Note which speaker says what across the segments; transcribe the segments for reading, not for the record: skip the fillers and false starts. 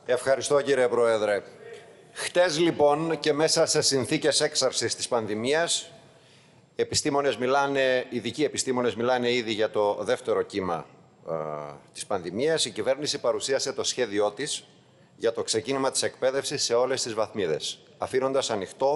Speaker 1: Ευχαριστώ, κύριε Πρόεδρε. Χτες, λοιπόν, και μέσα σε συνθήκες έξαρσης της πανδημίας, ειδικοί επιστήμονες μιλάνε ήδη για το δεύτερο κύμα της πανδημίας. Η κυβέρνηση παρουσίασε το σχέδιό της για το ξεκίνημα της εκπαίδευσης σε όλες τις βαθμίδες, αφήνοντας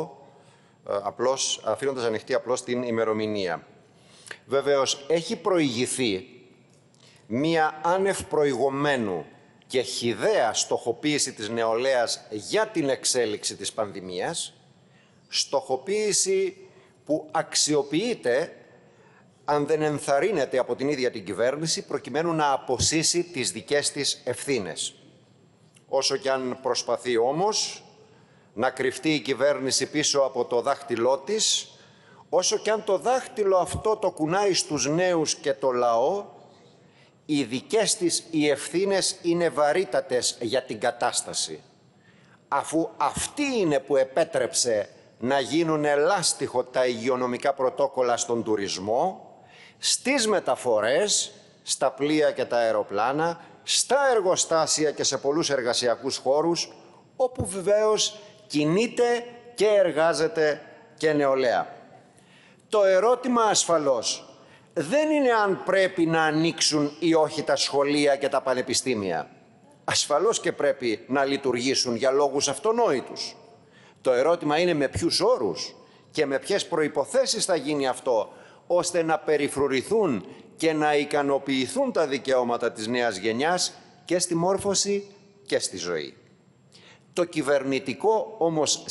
Speaker 1: ανοιχτή απλώς την ημερομηνία. Βέβαιως, έχει προηγηθεί μία άνευ προηγουμένου και χυδαία στοχοποίηση της νεολαίας για την εξέλιξη της πανδημίας, στοχοποίηση που αξιοποιείται, αν δεν ενθαρρύνεται από την ίδια την κυβέρνηση, προκειμένου να αποσύσει τις δικές της ευθύνες. Όσο κι αν προσπαθεί όμως να κρυφτεί η κυβέρνηση πίσω από το δάχτυλό της, όσο κι αν το δάχτυλο αυτό το κουνάει στους νέους και το λαό, οι δικές της οι ευθύνες είναι βαρύτατες για την κατάσταση, αφού αυτή είναι που επέτρεψε να γίνουν λάστιχο τα υγειονομικά πρωτόκολλα στον τουρισμό, στις μεταφορές, στα πλοία και τα αεροπλάνα, στα εργοστάσια και σε πολλούς εργασιακούς χώρους, όπου βεβαίως κινείται και εργάζεται και νεολαία. Το ερώτημα ασφαλώς δεν είναι αν πρέπει να ανοίξουν ή όχι τα σχολεία και τα πανεπιστήμια. Ασφαλώς και πρέπει να λειτουργήσουν για λόγους αυτονόητους. Το ερώτημα είναι με ποιους όρους και με ποιες προϋποθέσεις θα γίνει αυτό, ώστε να περιφρουρηθούν και να ικανοποιηθούν τα δικαιώματα της νέας γενιάς και στη μόρφωση και στη ζωή. Το κυβερνητικό όμως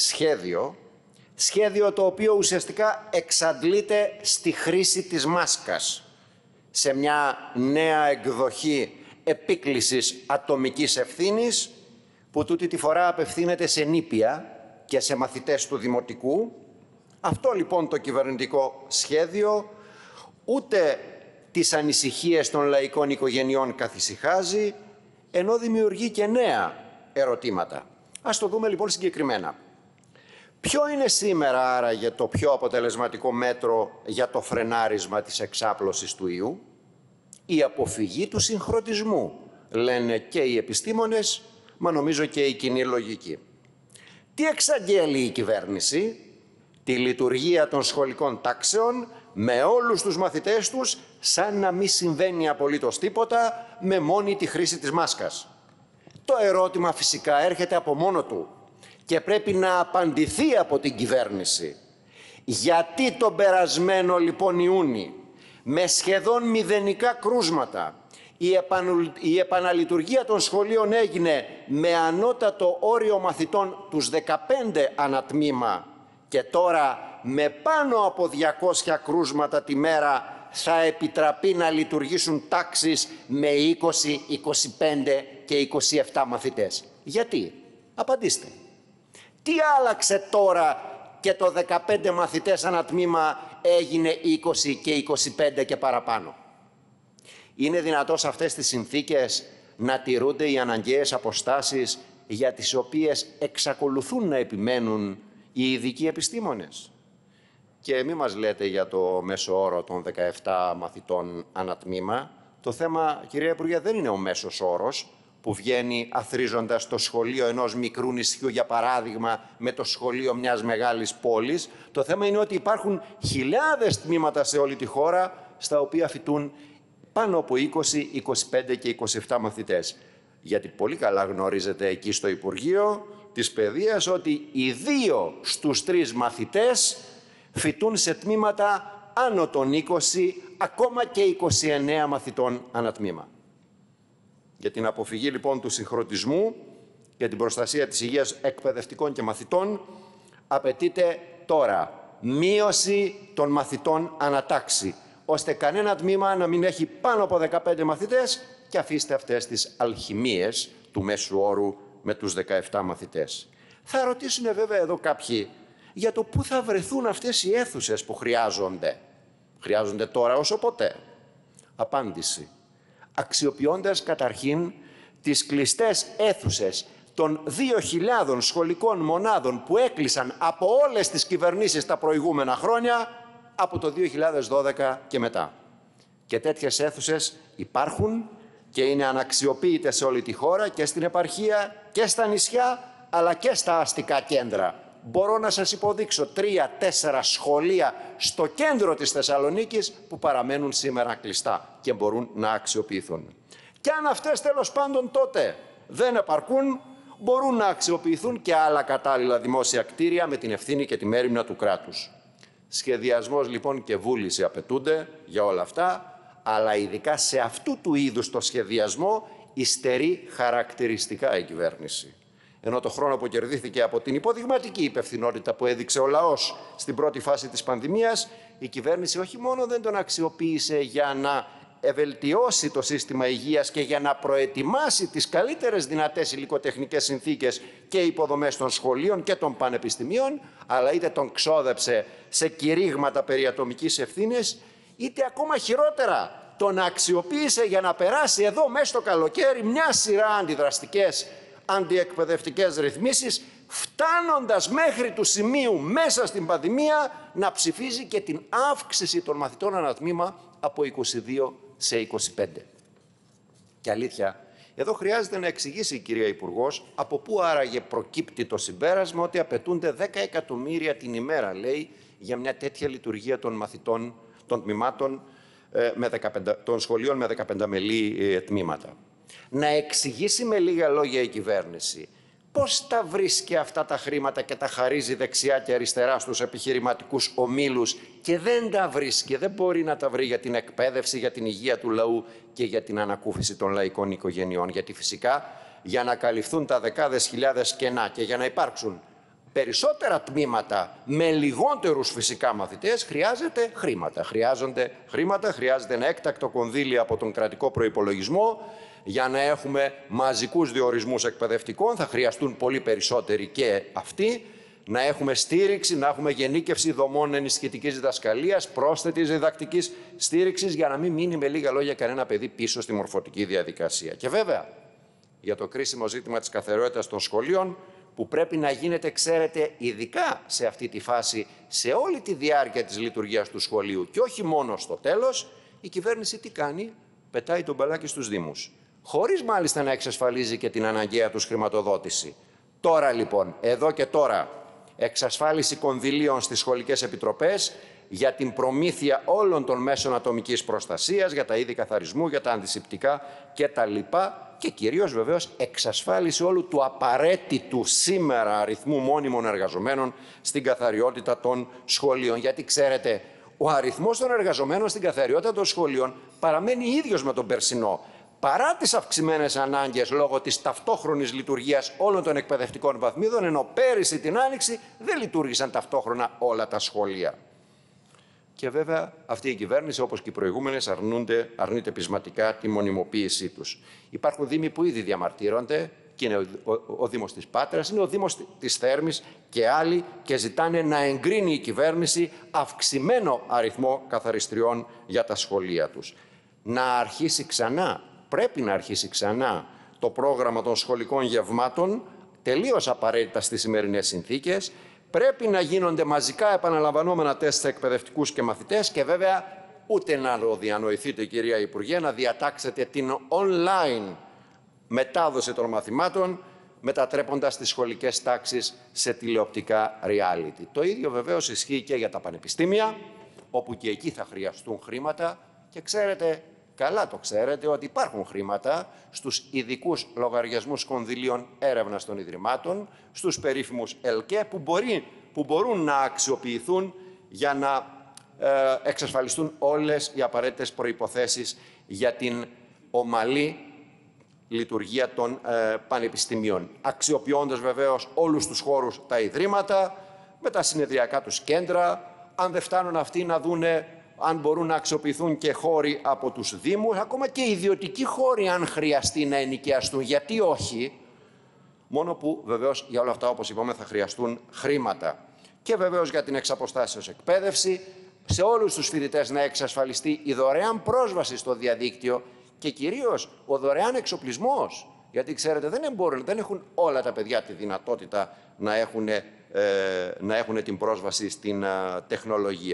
Speaker 1: σχέδιο το οποίο ουσιαστικά εξαντλείται στη χρήση της μάσκας, σε μια νέα εκδοχή επίκλησης ατομικής ευθύνης, που τούτη τη φορά απευθύνεται σε νήπια και σε μαθητές του δημοτικού. Αυτό λοιπόν το κυβερνητικό σχέδιο ούτε τις ανησυχίες των λαϊκών οικογενειών καθησυχάζει, ενώ δημιουργεί και νέα ερωτήματα. Ας το δούμε λοιπόν συγκεκριμένα. Ποιο είναι σήμερα άραγε το πιο αποτελεσματικό μέτρο για το φρενάρισμα της εξάπλωσης του ιού? Η αποφυγή του συγχρονισμού, λένε και οι επιστήμονες, μα νομίζω και η κοινή λογική. Τι εξαγγέλει η κυβέρνηση? Τη λειτουργία των σχολικών τάξεων με όλους τους μαθητές τους, σαν να μην συμβαίνει απολύτως τίποτα, με μόνη τη χρήση της μάσκας. Το ερώτημα φυσικά έρχεται από μόνο του και πρέπει να απαντηθεί από την κυβέρνηση. Γιατί τον περασμένο λοιπόν Ιούνι, με σχεδόν μηδενικά κρούσματα, η επαναλειτουργία των σχολείων έγινε με ανώτατο όριο μαθητών τους 15 ανατμήμα και τώρα με πάνω από 200 κρούσματα τη μέρα θα επιτραπεί να λειτουργήσουν τάξεις με 20, 25 και 27 μαθητές? Γιατί? Απαντήστε. Τι άλλαξε τώρα και το 15 μαθητές ανατμήμα έγινε 20 και 25 και παραπάνω? Είναι δυνατό σε αυτές τις συνθήκες να τηρούνται οι αναγκαίες αποστάσεις για τις οποίες εξακολουθούν να επιμένουν οι ειδικοί επιστήμονες? Και μη μας λέτε για το μέσο όρο των 17 μαθητών ανατμήμα. Το θέμα, κυρία Υπουργέ, δεν είναι ο μέσος όρος που βγαίνει αθρίζοντας το σχολείο ενός μικρού νησιού, για παράδειγμα, με το σχολείο μιας μεγάλης πόλης. Το θέμα είναι ότι υπάρχουν χιλιάδες τμήματα σε όλη τη χώρα, στα οποία φοιτούν πάνω από 20, 25 και 27 μαθητές. Γιατί πολύ καλά γνωρίζετε εκεί στο Υπουργείο της Παιδείας ότι οι 2 στους 3 μαθητές φοιτούν σε τμήματα άνω των 20, ακόμα και 29 μαθητών ανατμήμα. Για την αποφυγή λοιπόν του συγχρονισμού και την προστασία της υγείας εκπαιδευτικών και μαθητών απαιτείται τώρα μείωση των μαθητών ανατάξη, ώστε κανένα τμήμα να μην έχει πάνω από 15 μαθητές, και αφήστε αυτές τις αλχημίες του μέσου όρου με τους 17 μαθητές. Θα ρωτήσουν βέβαια εδώ κάποιοι για το πού θα βρεθούν αυτές οι αίθουσες που χρειάζονται. Χρειάζονται τώρα όσο ποτέ. Απάντηση. Αξιοποιώντας καταρχήν τις κλειστές αίθουσες των 2.000 σχολικών μονάδων που έκλεισαν από όλες τις κυβερνήσεις τα προηγούμενα χρόνια, από το 2012 και μετά. Και τέτοιες αίθουσες υπάρχουν και είναι αναξιοποίητες σε όλη τη χώρα και στην επαρχία και στα νησιά αλλά και στα αστικά κέντρα. Μπορώ να σας υποδείξω 3-4 σχολεία στο κέντρο της Θεσσαλονίκης που παραμένουν σήμερα κλειστά και μπορούν να αξιοποιηθούν. Και αν αυτές τέλος πάντων τότε δεν επαρκούν, μπορούν να αξιοποιηθούν και άλλα κατάλληλα δημόσια κτίρια με την ευθύνη και τη μέριμνα του κράτους. Σχεδιασμός λοιπόν και βούληση απαιτούνται για όλα αυτά, αλλά ειδικά σε αυτού του είδους το σχεδιασμό υστερεί χαρακτηριστικά η κυβέρνηση. Ενώ το χρόνο που κερδίθηκε από την υποδειγματική υπευθυνότητα που έδειξε ο λαός στην πρώτη φάση της πανδημίας, η κυβέρνηση όχι μόνο δεν τον αξιοποίησε για να βελτιώσει το σύστημα υγείας και για να προετοιμάσει τις καλύτερες δυνατές υλικοτεχνικές συνθήκες και υποδομές των σχολείων και των πανεπιστημίων, αλλά είτε τον ξόδεψε σε κηρύγματα περί ατομικής ευθύνης, είτε ακόμα χειρότερα τον αξιοποίησε για να περάσει εδώ μέσα στο καλοκαίρι μια σειρά αντιδραστικές αντιεκπαιδευτικές ρυθμίσεις, φτάνοντας μέχρι του σημείου μέσα στην πανδημία να ψηφίζει και την αύξηση των μαθητών ανά τμήμα από 22 σε 25. Και αλήθεια, εδώ χρειάζεται να εξηγήσει η κυρία Υπουργός από πού άραγε προκύπτει το συμπέρασμα ότι απαιτούνται 10 εκατομμύρια την ημέρα, λέει, για μια τέτοια λειτουργία των μαθητών, των τμήματων, των σχολείων με 15 μελή τμήματα. Να εξηγήσει με λίγα λόγια η κυβέρνηση πώς τα βρίσκει αυτά τα χρήματα και τα χαρίζει δεξιά και αριστερά στους επιχειρηματικούς ομίλους και δεν τα βρίσκει, δεν μπορεί να τα βρει για την εκπαίδευση, για την υγεία του λαού και για την ανακούφιση των λαϊκών οικογενειών. Γιατί φυσικά για να καλυφθούν τα δεκάδες χιλιάδες κενά και για να υπάρξουν περισσότερα τμήματα με λιγότερους φυσικά μαθητές χρειάζεται χρήματα. Χρειάζονται χρήματα, χρειάζεται ένα έκτακτο κονδύλι από τον κρατικό προϋπολογισμό. Για να έχουμε μαζικούς διορισμούς εκπαιδευτικών θα χρειαστούν πολύ περισσότεροι και αυτοί. Να έχουμε στήριξη, να έχουμε γενίκευση δομών ενισχυτικής διδασκαλίας, πρόσθετης διδακτικής στήριξης, για να μην μείνει με λίγα λόγια κανένα παιδί πίσω στη μορφωτική διαδικασία. Και βέβαια, για το κρίσιμο ζήτημα της καθαριότητας των σχολείων, που πρέπει να γίνεται, ξέρετε, ειδικά σε αυτή τη φάση, σε όλη τη διάρκεια της λειτουργίας του σχολείου και όχι μόνο στο τέλος, η κυβέρνηση τι κάνει? Πετάει τον μπαλάκι στους Δήμους, χωρίς μάλιστα να εξασφαλίζει και την αναγκαία τους χρηματοδότηση. Τώρα λοιπόν, εδώ και τώρα, εξασφάλιση κονδυλίων στις σχολικές επιτροπές για την προμήθεια όλων των μέσων ατομικής προστασίας, για τα είδη καθαρισμού, για τα αντισηπτικά κτλ. Και κυρίως βεβαίως εξασφάλιση όλου του απαραίτητου σήμερα αριθμού μόνιμων εργαζομένων στην καθαριότητα των σχολείων. Γιατί ξέρετε, ο αριθμός των εργαζομένων στην καθαριότητα των σχολείων παραμένει ίδιος με τον περσινό, παρά τις αυξημένες ανάγκες λόγω της ταυτόχρονης λειτουργίας όλων των εκπαιδευτικών βαθμίδων, ενώ πέρυσι την Άνοιξη δεν λειτουργήσαν ταυτόχρονα όλα τα σχολεία. Και βέβαια αυτή η κυβέρνηση, όπως και οι προηγούμενες, αρνείται πεισματικά τη μονιμοποίησή τους. Υπάρχουν δήμοι που ήδη διαμαρτύρονται, και είναι ο Δήμος της Πάτρας, είναι ο Δήμος της Θέρμης και άλλοι, και ζητάνε να εγκρίνει η κυβέρνηση αυξημένο αριθμό καθαριστριών για τα σχολεία τους. Να αρχίσει ξανά, πρέπει να αρχίσει ξανά το πρόγραμμα των σχολικών γευμάτων, τελείως απαραίτητα στις σημερινές συνθήκες. Πρέπει να γίνονται μαζικά επαναλαμβανόμενα τεστ σε εκπαιδευτικούς και μαθητές και βέβαια ούτε να το διανοηθείτε, κυρία Υπουργέ, να διατάξετε την online μετάδοση των μαθημάτων, μετατρέποντας τις σχολικές τάξεις σε τηλεοπτικά reality. Το ίδιο βεβαίως ισχύει και για τα πανεπιστήμια, όπου και εκεί θα χρειαστούν χρήματα και ξέρετε, καλά το ξέρετε, ότι υπάρχουν χρήματα στους ειδικούς λογαριασμούς κονδυλίων έρευνας των Ιδρυμάτων, στους περίφημους ΕΛΚΕ, που μπορούν να αξιοποιηθούν για να εξασφαλιστούν όλες οι απαραίτητες προϋποθέσεις για την ομαλή λειτουργία των πανεπιστημίων. Αξιοποιώντας βεβαίως όλους τους χώρους τα Ιδρύματα, με τα συνεδριακά τους κέντρα, αν δεν φτάνουν αυτοί να δούνε αν μπορούν να αξιοποιηθούν και χώροι από τους Δήμους, ακόμα και ιδιωτικοί χώροι αν χρειαστεί να ενοικιαστούν. Γιατί όχι, μόνο που βεβαίως για όλα αυτά, όπως είπαμε, θα χρειαστούν χρήματα. Και βεβαίως για την εξαποστάσεως εκπαίδευση, σε όλους τους φοιτητές να εξασφαλιστεί η δωρεάν πρόσβαση στο διαδίκτυο και κυρίως ο δωρεάν εξοπλισμός. Γιατί ξέρετε, δεν έχουν όλα τα παιδιά τη δυνατότητα να έχουν την πρόσβαση στην τεχνολογία.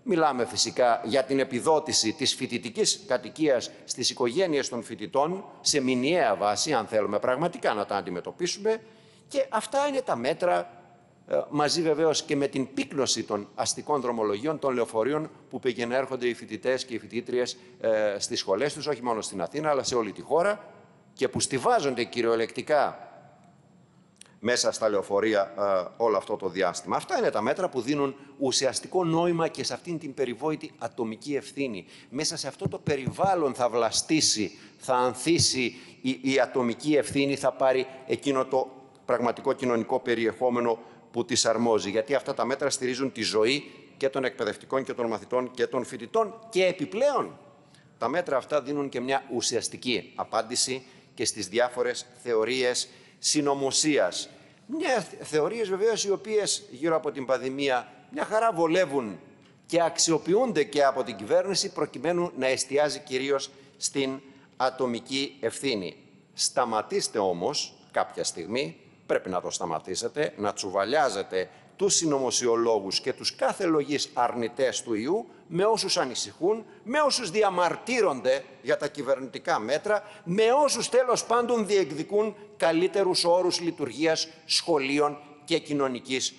Speaker 1: Μιλάμε φυσικά για την επιδότηση της φοιτητικής κατοικίας στις οικογένειες των φοιτητών σε μηνιαία βάση, αν θέλουμε πραγματικά να τα αντιμετωπίσουμε. Και αυτά είναι τα μέτρα, μαζί βεβαίως και με την πύκνωση των αστικών δρομολογίων, των λεωφορείων που πηγαίνουν έρχονται οι φοιτητές και οι φοιτήτριες στις σχολές τους, όχι μόνο στην Αθήνα αλλά σε όλη τη χώρα, και που στιβάζονται κυριολεκτικά μέσα στα λεωφορεία όλο αυτό το διάστημα. Αυτά είναι τα μέτρα που δίνουν ουσιαστικό νόημα και σε αυτήν την περιβόητη ατομική ευθύνη. Μέσα σε αυτό το περιβάλλον θα βλαστήσει, θα ανθίσει η ατομική ευθύνη, θα πάρει εκείνο το πραγματικό κοινωνικό περιεχόμενο που της αρμόζει. Γιατί αυτά τα μέτρα στηρίζουν τη ζωή και των εκπαιδευτικών και των μαθητών και των φοιτητών, και επιπλέον τα μέτρα αυτά δίνουν και μια ουσιαστική απάντηση και στις διάφορες θεωρίες συνωμοσίας. Θεωρίες βεβαίως οι οποίες γύρω από την πανδημία μια χαρά βολεύουν και αξιοποιούνται και από την κυβέρνηση προκειμένου να εστιάζει κυρίως στην ατομική ευθύνη. Σταματήστε όμως κάποια στιγμή, πρέπει να το σταματήσετε, να τσουβαλιάζετε τους συνωμοσιολόγους και τους κάθε λογής αρνητές του ιού, με όσους ανησυχούν, με όσους διαμαρτύρονται για τα κυβερνητικά μέτρα, με όσους τέλος πάντων διεκδικούν καλύτερους όρους λειτουργίας σχολείων και κοινωνικής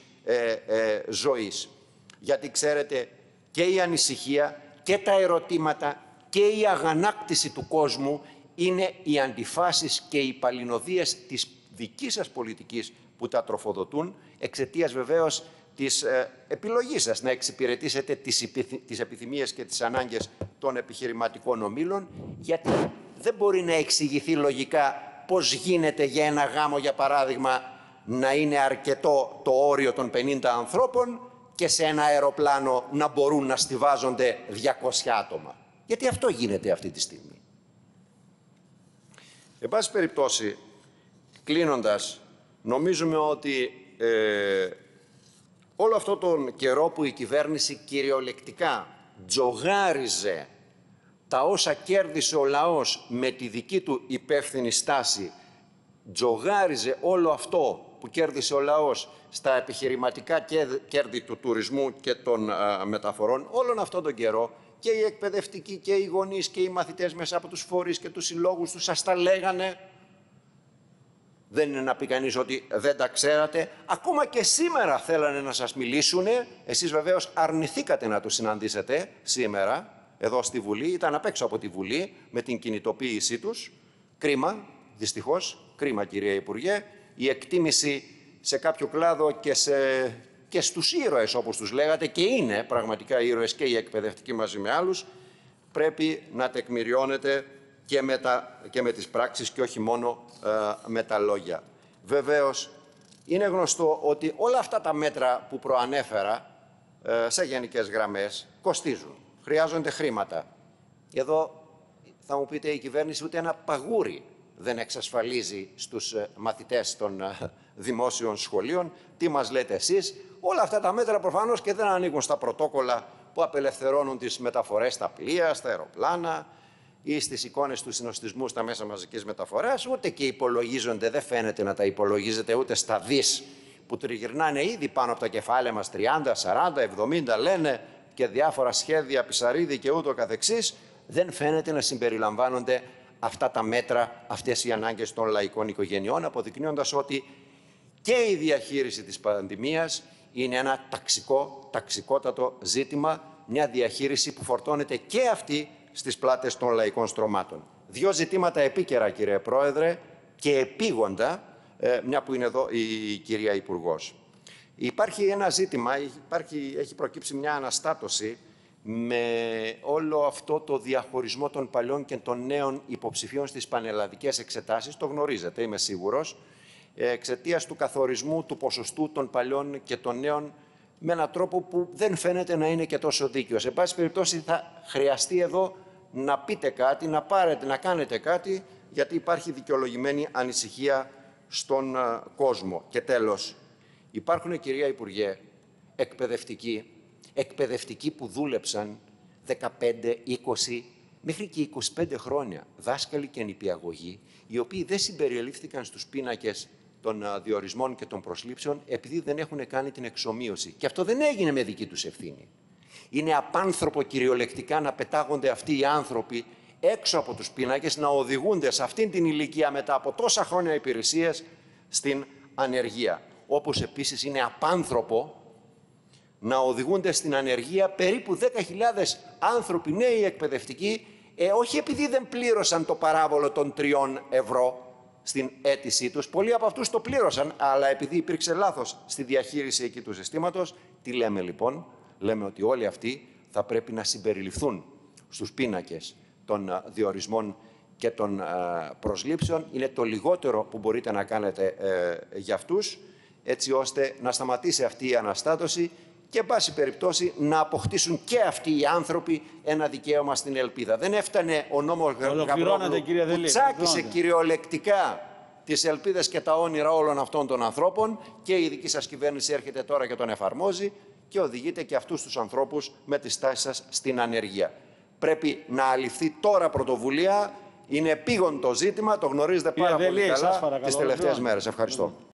Speaker 1: ζωής. Γιατί ξέρετε, και η ανησυχία και τα ερωτήματα και η αγανάκτηση του κόσμου είναι οι αντιφάσεις και οι παλινοδίες της δικής σας πολιτικής που τα τροφοδοτούν, εξαιτίας βεβαίως της επιλογής σας να εξυπηρετήσετε τις επιθυμίες και τις ανάγκες των επιχειρηματικών ομίλων, γιατί δεν μπορεί να εξηγηθεί λογικά πώς γίνεται για ένα γάμο, για παράδειγμα, να είναι αρκετό το όριο των 50 ανθρώπων και σε ένα αεροπλάνο να μπορούν να στιβάζονται 200 άτομα. Γιατί αυτό γίνεται αυτή τη στιγμή. Εν πάση περιπτώσει, κλείνοντας, νομίζουμε ότι όλο αυτό τον καιρό που η κυβέρνηση κυριολεκτικά τζογάριζε τα όσα κέρδισε ο λαός με τη δική του υπεύθυνη στάση, τζογάριζε όλο αυτό που κέρδισε ο λαός στα επιχειρηματικά κέρδη του τουρισμού και των μεταφορών, όλον αυτόν τον καιρό και οι εκπαιδευτικοί και οι γονείς και οι μαθητές μέσα από τους φορείς και τους συλλόγους τους σας τα λέγανε. Δεν είναι να πει κανείς ότι δεν τα ξέρατε. Ακόμα και σήμερα θέλανε να σας μιλήσουν. Εσείς βεβαίως αρνηθήκατε να τους συναντήσετε σήμερα εδώ στη Βουλή. Ήταν απ' έξω από τη Βουλή με την κινητοποίησή τους. Κρίμα, δυστυχώς. Κρίμα, κύριε Υπουργέ. Η εκτίμηση σε κάποιο κλάδο και στους ήρωες, όπως τους λέγατε, και είναι πραγματικά ήρωες και οι εκπαιδευτικοί μαζί με άλλους, πρέπει να τεκμηριώνεται και με τις πράξεις και όχι μόνο με τα λόγια. Βεβαίως, είναι γνωστό ότι όλα αυτά τα μέτρα που προανέφερα σε γενικές γραμμές κοστίζουν, χρειάζονται χρήματα. Εδώ θα μου πείτε, η κυβέρνηση ούτε ένα παγούρι δεν εξασφαλίζει στους μαθητές των δημόσιων σχολείων. Τι μας λέτε εσείς? Όλα αυτά τα μέτρα προφανώς και δεν ανήκουν στα πρωτόκολλα που απελευθερώνουν τις μεταφορές στα πλοία, στα αεροπλάνα ή στις εικόνες του συνοστισμού στα μέσα μαζικής μεταφοράς, ούτε και υπολογίζονται, δεν φαίνεται να τα υπολογίζετε ούτε στα δις που τριγυρνάνε ήδη πάνω από τα κεφάλαια μας, 30, 40, 70 λένε, και διάφορα σχέδια, Πισαρίδη και ούτω καθεξής. Δεν φαίνεται να συμπεριλαμβάνονται αυτά τα μέτρα, αυτές οι ανάγκες των λαϊκών οικογενειών, αποδεικνύοντας ότι και η διαχείριση της πανδημίας είναι ένα ταξικότατο ζήτημα, μια διαχείριση που φορτώνεται και αυτή στις πλάτες των λαϊκών στρωμάτων. Δύο ζητήματα επίκαιρα, κύριε Πρόεδρε, και επίγοντα, μια που είναι εδώ η κυρία Υπουργός. Υπάρχει ένα ζήτημα, έχει προκύψει μια αναστάτωση με όλο αυτό το διαχωρισμό των παλιών και των νέων υποψηφίων στις πανελλαδικές εξετάσεις. Το γνωρίζετε, είμαι σίγουρος, εξαιτίας του καθορισμού του ποσοστού των παλιών και των νέων με έναν τρόπο που δεν φαίνεται να είναι και τόσο δίκαιο. Σε πάση περιπτώσει θα χρειαστεί εδώ να πείτε κάτι, να κάνετε κάτι, γιατί υπάρχει δικαιολογημένη ανησυχία στον κόσμο. Και τέλος, υπάρχουν, κυρία Υπουργέ, εκπαιδευτικοί που δούλεψαν 15, 20, μέχρι και 25 χρόνια, δάσκαλοι και νηπιαγωγοί, οι οποίοι δεν συμπεριελήφθηκαν στους πίνακες των διορισμών και των προσλήψεων επειδή δεν έχουν κάνει την εξομοίωση. Και αυτό δεν έγινε με δική τους ευθύνη. Είναι απάνθρωπο κυριολεκτικά να πετάγονται αυτοί οι άνθρωποι έξω από τους πίνακες, να οδηγούνται σε αυτήν την ηλικία μετά από τόσα χρόνια υπηρεσίας στην ανεργία. Όπως επίσης είναι απάνθρωπο να οδηγούνται στην ανεργία περίπου 10.000 άνθρωποι νέοι εκπαιδευτικοί, όχι επειδή δεν πλήρωσαν το παράβολο των 3 ευρώ στην αίτησή τους, πολλοί από αυτούς το πλήρωσαν, αλλά επειδή υπήρξε λάθος στη διαχείριση εκεί του συστήματος. Τι λέμε λοιπόν? Λέμε ότι όλοι αυτοί θα πρέπει να συμπεριληφθούν στους πίνακες των διορισμών και των προσλήψεων. Είναι το λιγότερο που μπορείτε να κάνετε για αυτούς, έτσι ώστε να σταματήσει αυτή η αναστάτωση και, εν πάση περιπτώσει, να αποκτήσουν και αυτοί οι άνθρωποι ένα δικαίωμα στην ελπίδα. Δεν έφτανε ο νόμος Γαβρόγλου που τσάκισε κυριολεκτικά τις ελπίδες και τα όνειρα όλων αυτών των ανθρώπων, και η δική σας κυβέρνηση έρχεται τώρα και τον εφαρμόζει και οδηγείται και αυτούς τους ανθρώπους με τις τάσεις σας στην ανεργία. Πρέπει να αληφθεί τώρα πρωτοβουλία. Είναι επίγον το ζήτημα, το γνωρίζετε πάρα πολύ καλά τις τελευταίες μέρες. Ευχαριστώ.